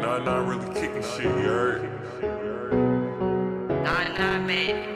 Nah, really kicking shit, you heard? Nah, man.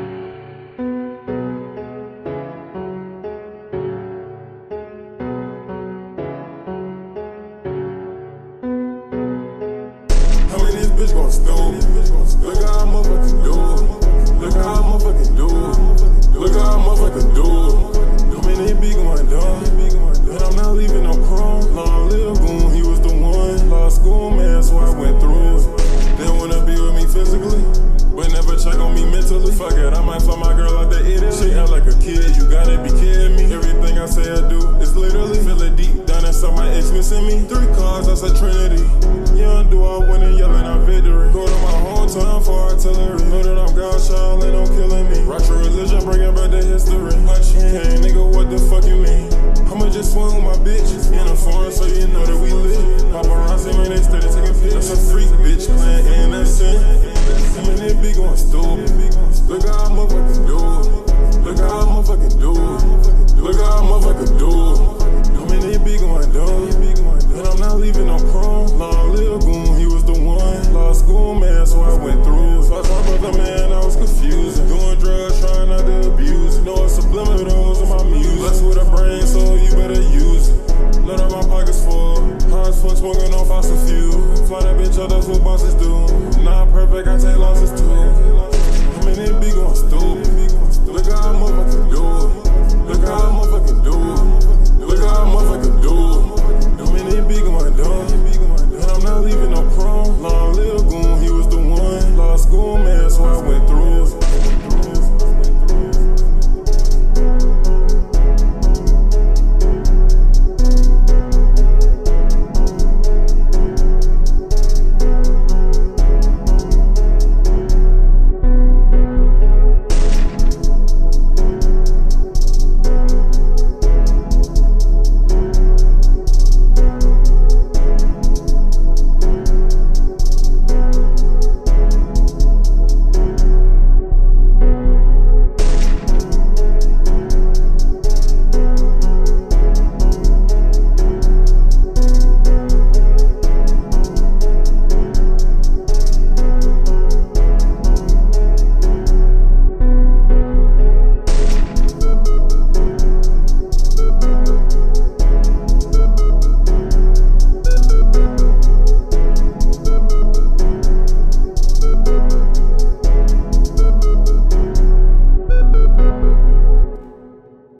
How many this bitch gon' stoop? Look how I'm motherfucking do it. Look how I'm motherfucking do it. Look how I'm motherfucking do it. How many be going dumb? And I'm not leaving no crumb. Long live goon, he was the one. Law school man, so I went through it. They wanna be with me physically, but never check on me mentally. Fuck it, I might fly my girl out to Italy. She act like a kid, you gotta be kidding me. Everything I say I do is literally feel it deep down inside my ex missing me. 3 cars, that's a trinity. Young duwap winning, yelling out victory. Go to my hometown for artillery. Know that I'm God, y'all ain't no killing me. Rock your religion, bringing back the history. Punch Kaine, nigga, what the fuck you mean? I'ma just swing with my bitch in a foreign, so you know that we lit. Paparazzi, man, they steady taking pics. That's a freak, bitch, playing innocent. I mean, they be going stupid. Look how I'm motherfucking do it. Look how I'm motherfucking do it. Look how I'm motherfucking do it. I mean, they be going dumb. And I'm not leaving no crumb. Long live goon, he was the one. Law school man, so I went through. So I talked about the man, I was confused. Doing drugs, trying not to abuse it. Know it's subliminals in my music. Blessed with a brain, so you better use it. Load up my pockets full. High as fuck, smoking on fossil fuel. Fly that bitch up, that's what bosses do. Not perfect, I take losses too. I mean, they be going stupid. Look how I'm motherfucking do it. Look how I'm motherfucking do it. Look how I'm motherfucking do it.